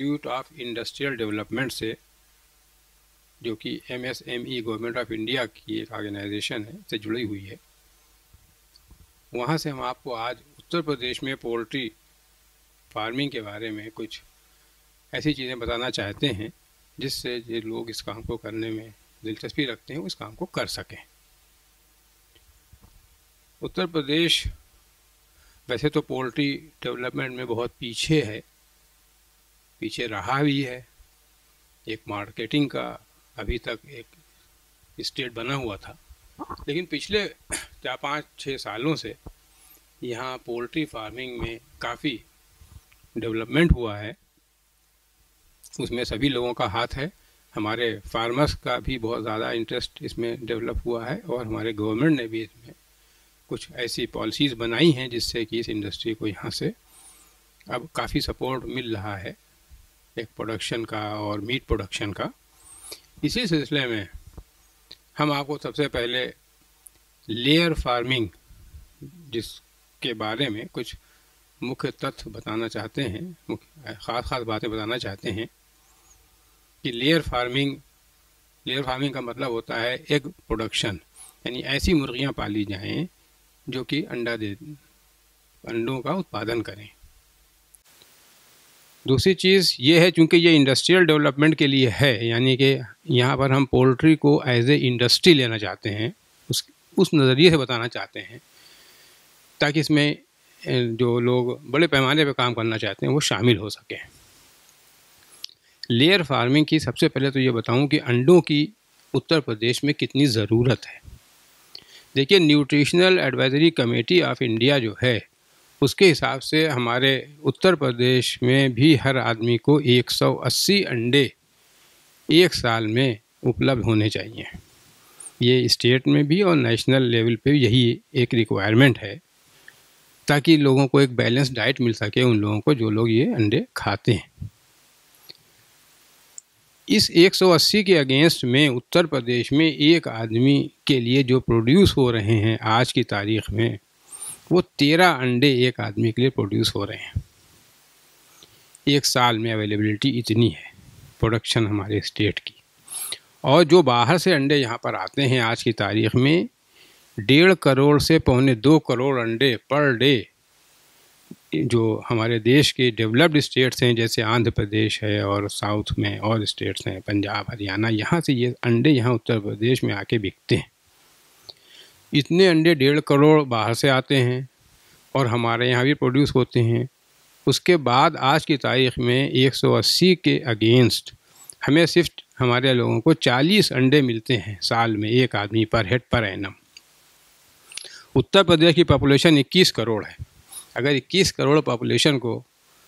Institute of industrial development से, जो कि MSME गवर्नमेंट ऑफ इंडिया की एक ऑर्गेनाइजेशन है, से जुड़ी हुई है। वहाँ से हम आपको आज उत्तर प्रदेश में पोल्ट्री फार्मिंग के बारे में कुछ ऐसी चीज़ें बताना चाहते हैं जिससे ये लोग इस काम को करने में दिलचस्पी रखते हैं, इस काम को कर सकें। उत्तर प्रदेश वैसे तो पोल्ट्री डेवलपमेंट में बहुत पीछे है, पीछे रहा भी है। एक मार्केटिंग का अभी तक एक स्टेट बना हुआ था, लेकिन पिछले 4-5-6 सालों से यहाँ पोल्ट्री फार्मिंग में काफ़ी डेवलपमेंट हुआ है। उसमें सभी लोगों का हाथ है, हमारे फार्मर्स का भी बहुत ज़्यादा इंटरेस्ट इसमें डेवलप हुआ है, और हमारे गवर्नमेंट ने भी इसमें कुछ ऐसी पॉलिसीज़ बनाई हैं जिससे कि इस इंडस्ट्री को यहाँ से अब काफ़ी सपोर्ट मिल रहा है, एक प्रोडक्शन का और मीट प्रोडक्शन का। इसी सिलसिले में हम आपको सबसे पहले लेयर फार्मिंग जिसके बारे में कुछ मुख्य तथ्य बताना चाहते हैं, मुख्य ख़ास बातें बताना चाहते हैं कि लेयर फार्मिंग का मतलब होता है एग प्रोडक्शन, यानी ऐसी मुर्गियां पाली जाएं जो कि अंडों का उत्पादन करें। दूसरी चीज़ ये है, चूँकि ये इंडस्ट्रियल डेवलपमेंट के लिए है, यानी कि यहाँ पर हम पोल्ट्री को एज ए इंडस्ट्री लेना चाहते हैं, उस नज़रिए से बताना चाहते हैं, ताकि इसमें जो लोग बड़े पैमाने पर काम करना चाहते हैं वो शामिल हो सकें। लेयर फार्मिंग की सबसे पहले तो ये बताऊं कि अंडों की उत्तर प्रदेश में कितनी ज़रूरत है। देखिए, nutritional advisory committee of India जो है, उसके हिसाब से हमारे उत्तर प्रदेश में भी हर आदमी को 180 अंडे एक साल में उपलब्ध होने चाहिए। ये स्टेट में भी और नेशनल लेवल पे यही एक रिक्वायरमेंट है, ताकि लोगों को एक बैलेंस डाइट मिल सके, उन लोगों को जो लोग ये अंडे खाते हैं। इस 180 के अगेंस्ट में उत्तर प्रदेश में एक आदमी के लिए जो प्रोड्यूस हो रहे हैं आज की तारीख में, वो 13 अंडे एक आदमी के लिए प्रोड्यूस हो रहे हैं। एक साल में अवेलेबिलिटी इतनी है प्रोडक्शन हमारे स्टेट की। और जो बाहर से अंडे यहाँ पर आते हैं आज की तारीख में 1.5 करोड़ से 1.25 करोड़ अंडे पर डे, जो हमारे देश के डेवलप्ड स्टेट्स हैं जैसे आंध्र प्रदेश है और साउथ में और स्टेट्स हैं पंजाब, हरियाणा, यहाँ से ये अंडे यहाँ उत्तर प्रदेश में आके बिकते हैं। इतने अंडे 1.5 करोड़ बाहर से आते हैं और हमारे यहाँ भी प्रोड्यूस होते हैं। उसके बाद आज की तारीख में 180 के अगेंस्ट हमें सिर्फ हमारे लोगों को 40 अंडे मिलते हैं साल में, एक आदमी पर head per annum. Uttar Pradesh की पॉपुलेशन 21 करोड़ है। अगर 21 करोड़ पॉपुलेशन को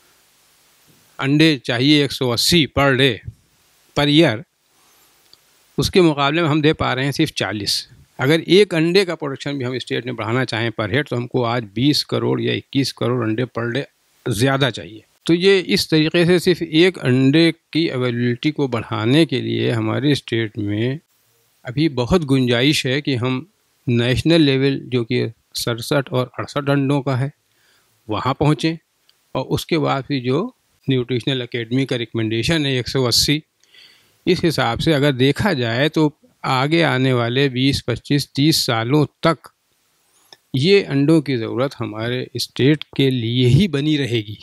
अंडे चाहिए 180 पर डे पर ईयर, उसके मुकाबले में हम दे पा रहे हैं सिर्फ 40। अगर एक अंडे का प्रोडक्शन भी हम स्टेट में बढ़ाना चाहें पर हेड, तो हमको आज 20 करोड़ या 21 करोड़ अंडे पर डे ज़्यादा चाहिए। तो ये इस तरीके से सिर्फ एक अंडे की अवेलेबिलिटी को बढ़ाने के लिए हमारे स्टेट में अभी बहुत गुंजाइश है कि हम नेशनल लेवल, जो कि 67 और 68 अंडों का है, वहाँ पहुँचें। और उसके बाद फिर जो न्यूट्रिशनल एकेडमी का रिकमेंडेशन है 180, इस हिसाब से अगर देखा जाए तो आगे आने वाले 20, 25, 30 सालों तक ये अंडों की ज़रूरत हमारे स्टेट के लिए ही बनी रहेगी।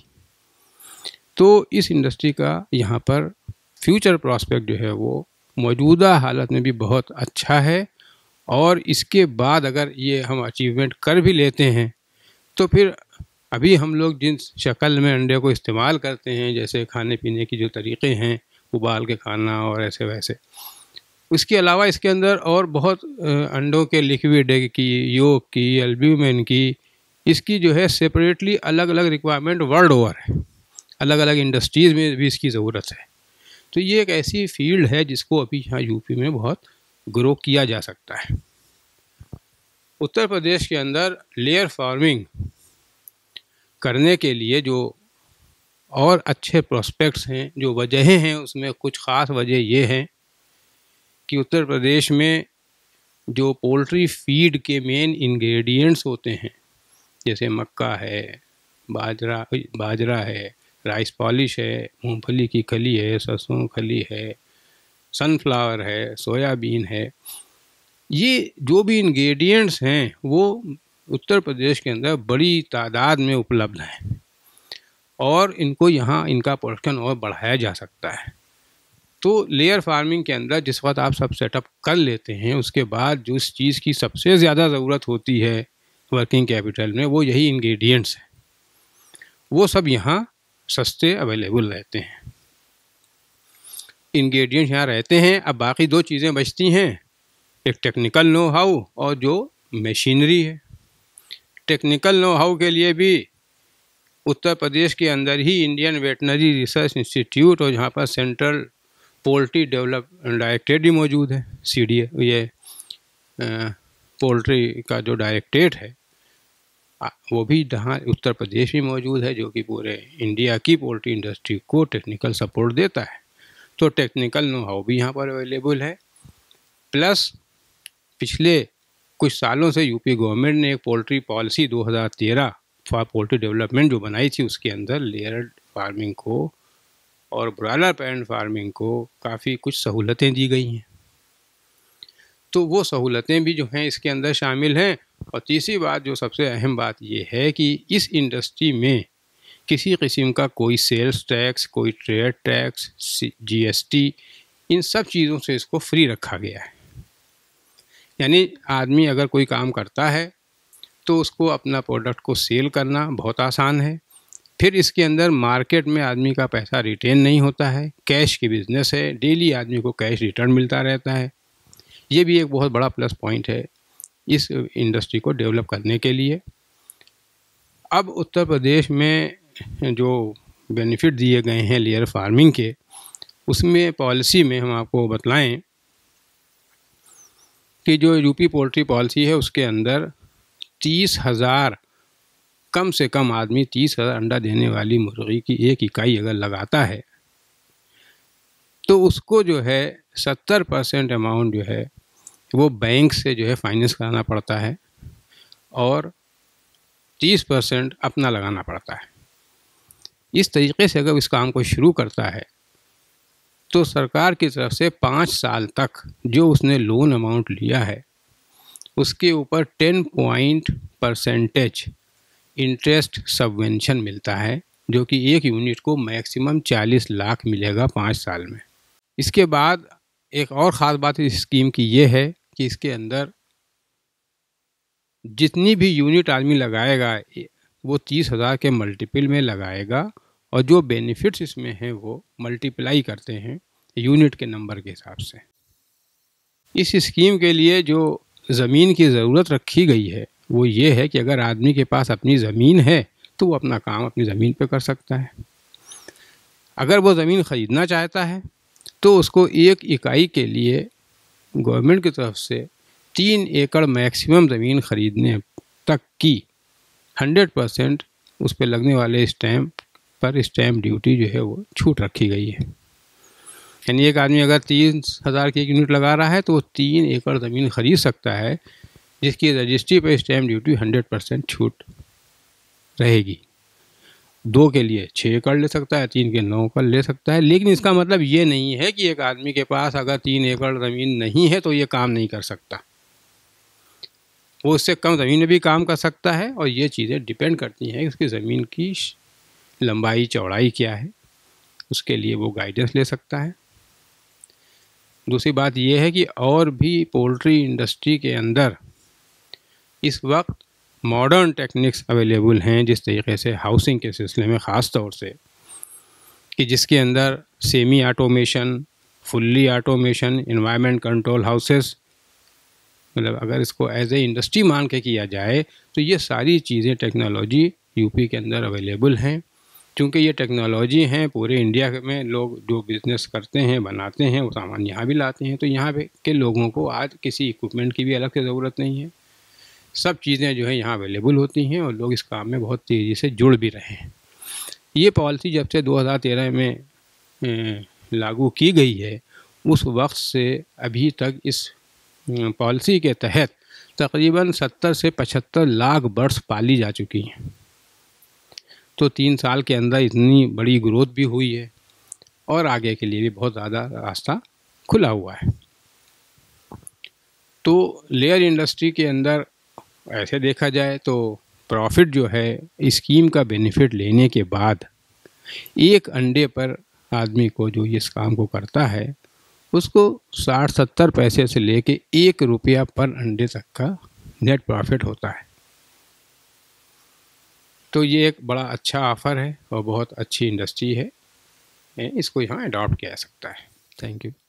तो इस इंडस्ट्री का यहाँ पर फ्यूचर प्रॉस्पेक्ट जो है वो मौजूदा हालत में भी बहुत अच्छा है। और इसके बाद अगर ये हम अचीवमेंट कर भी लेते हैं तो फिर अभी हम लोग जिस शक्ल में अंडे को इस्तेमाल करते हैं, जैसे खाने पीने की जो तरीक़े हैं, उबाल के खाना और ऐसे वैसे, उसके अलावा इसके अंदर और बहुत अंडों के लिक्विड की, योक की, एल्ब्यूमिन की, इसकी जो है सेपरेटली अलग अलग रिक्वायरमेंट वर्ल्ड ओवर है। अलग अलग इंडस्ट्रीज़ में भी इसकी ज़रूरत है। तो ये एक ऐसी फील्ड है जिसको अभी यहाँ यूपी में बहुत ग्रो किया जा सकता है। उत्तर प्रदेश के अंदर लेयर फार्मिंग करने के लिए जो और अच्छे प्रोस्पेक्ट्स हैं, जो वजहें हैं, उसमें कुछ ख़ास वजह ये हैं कि उत्तर प्रदेश में जो पोल्ट्री फीड के मेन इंग्रेडिएंट्स होते हैं, जैसे मक्का है, बाजरा है, राइस पॉलिश है, मूंगफली की खली है, सरसों खली है, सनफ्लावर है, सोयाबीन है। ये जो भी इंग्रेडिएंट्स हैं वो उत्तर प्रदेश के अंदर बड़ी तादाद में उपलब्ध हैं और इनको यहाँ इनका प्रोडक्शन और बढ़ाया जा सकता है। तो लेयर फार्मिंग के अंदर जिस वक्त आप सब सेटअप कर लेते हैं, उसके बाद जो इस चीज़ की सबसे ज़्यादा ज़रूरत होती है वर्किंग कैपिटल में, वो यही इंग्रेडिएंट्स हैं। वो सब यहाँ सस्ते अवेलेबल रहते हैं, इंग्रेडिएंट्स यहाँ रहते हैं। अब बाकी दो चीज़ें बचती हैं, एक टेक्निकल नो हाउ और जो मशीनरी है। टेक्निकल नो हाउ के लिए भी उत्तर प्रदेश के अंदर ही इंडियन वेटनरी रिसर्च इंस्टीट्यूट और यहाँ पर सेंट्रल पोल्ट्री डेवलपमेंट डायरेक्टरेट भी मौजूद है। CD ये पोल्ट्री का जो डायरेक्टरेट है वो भी यहाँ उत्तर प्रदेश में मौजूद है, जो कि पूरे इंडिया की पोल्ट्री इंडस्ट्री को टेक्निकल सपोर्ट देता है। तो टेक्निकल नो हाउ भी यहाँ पर अवेलेबल है। प्लस पिछले कुछ सालों से यूपी गवर्नमेंट ने एक poultry policy 2013 for poultry development जो बनाई थी, उसके अंदर लेयर फार्मिंग को और ब्रॉयलर पैरेंट फार्मिंग को काफ़ी कुछ सहूलतें दी गई हैं। तो वो सहूलतें भी जो हैं इसके अंदर शामिल हैं। और तीसरी बात, जो सबसे अहम बात ये है कि इस इंडस्ट्री में किसी किस्म का कोई सेल्स टैक्स, कोई ट्रेड टैक्स, GST, इन सब चीज़ों से इसको फ्री रखा गया है। यानी आदमी अगर कोई काम करता है तो उसको अपना प्रोडक्ट को सेल करना बहुत आसान है। फिर इसके अंदर मार्केट में आदमी का पैसा रिटेन नहीं होता है, कैश की बिज़नेस है, डेली आदमी को कैश रिटर्न मिलता रहता है। ये भी एक बहुत बड़ा प्लस पॉइंट है इस इंडस्ट्री को डेवलप करने के लिए। अब उत्तर प्रदेश में जो बेनिफिट दिए गए हैं लेयर फार्मिंग के, उसमें पॉलिसी में हम आपको बतलाएं कि जो यूपी पोल्ट्री पॉलिसी है उसके अंदर 30,000 कम से कम आदमी 30,000 अंडा देने वाली मुर्गी की एक इकाई अगर लगाता है तो उसको जो है 70% अमाउंट जो है वो बैंक से जो है फाइनेंस कराना पड़ता है और 30% अपना लगाना पड़ता है। इस तरीके से अगर इस काम को शुरू करता है तो सरकार की तरफ से 5 साल तक जो उसने लोन अमाउंट लिया है उसके ऊपर 10% इंटरेस्ट सबवेंशन मिलता है, जो कि एक यूनिट को मैक्सिमम 40 लाख मिलेगा 5 साल में। इसके बाद एक और ख़ास बात इस स्कीम की ये है कि इसके अंदर जितनी भी यूनिट आदमी लगाएगा वो 30,000 के मल्टीपल में लगाएगा और जो बेनिफिट्स इसमें हैं वो मल्टीप्लाई करते हैं यूनिट के नंबर के हिसाब से। इस स्कीम के लिए जो ज़मीन की ज़रूरत रखी गई है वो ये है कि अगर आदमी के पास अपनी ज़मीन है तो वो अपना काम अपनी ज़मीन पे कर सकता है। अगर वो ज़मीन ख़रीदना चाहता है तो उसको एक इकाई के लिए गवर्नमेंट की तरफ से 3 एकड़ मैक्सिमम ज़मीन ख़रीदने तक की 100% उस पर लगने वाले स्टैम्प पर स्टैम्प ड्यूटी जो है वो छूट रखी गई है। यानी एक आदमी अगर 30,000 की एक यूनिट लगा रहा है तो वो 3 एकड़ ज़मीन ख़रीद सकता है, जिसकी रजिस्ट्री पर स्टैम्प ड्यूटी 100% छूट रहेगी। 2 के लिए 6 एकड़ ले सकता है, 3 के 9 एकड़ ले सकता है। लेकिन इसका मतलब ये नहीं है कि एक आदमी के पास अगर 3 एकड़ ज़मीन नहीं है तो ये काम नहीं कर सकता, वो उससे कम ज़मीन में भी काम कर सकता है। और ये चीज़ें डिपेंड करती हैं उसकी ज़मीन की लंबाई चौड़ाई क्या है, उसके लिए वो गाइडेंस ले सकता है। दूसरी बात यह है कि और भी पोल्ट्री इंडस्ट्री के अंदर इस वक्त मॉडर्न टेक्निक्स अवेलेबल हैं, जिस तरीके से हाउसिंग के सिलसिले में ख़ास तौर से, कि जिसके अंदर semi automation, fully automation, environment control houses, मतलब अगर इसको एज ए इंडस्ट्री मान के किया जाए तो ये सारी चीज़ें टेक्नोलॉजी यूपी के अंदर अवेलेबल हैं। क्योंकि ये टेक्नोलॉजी हैं, पूरे इंडिया में लोग जो बिज़नेस करते हैं, बनाते हैं, वो सामान यहाँ भी लाते हैं। तो यहाँ पे के लोगों को आज किसी इक्विपमेंट की भी अलग से ज़रूरत नहीं है, सब चीज़ें जो है यहाँ अवेलेबल होती हैं और लोग इस काम में बहुत तेज़ी से जुड़ भी रहे हैं। ये पॉलिसी जब से 2013 में लागू की गई है, उस वक्त से अभी तक इस पॉलिसी के तहत तकरीबन 70 से 75 लाख बर्ड्स पाली जा चुकी हैं। तो 3 साल के अंदर इतनी बड़ी ग्रोथ भी हुई है और आगे के लिए भी बहुत ज़्यादा रास्ता खुला हुआ है। तो लेयर इंडस्ट्री के अंदर ऐसे देखा जाए तो प्रॉफिट जो है स्कीम का बेनिफिट लेने के बाद एक अंडे पर आदमी को जो इस काम को करता है उसको 60-70 पैसे से लेके 1 रुपया पर अंडे तक का नेट प्रॉफिट होता है। तो ये एक बड़ा अच्छा ऑफ़र है और बहुत अच्छी इंडस्ट्री है, इसको यहाँ अडॉप्ट किया जा सकता है। Thank you.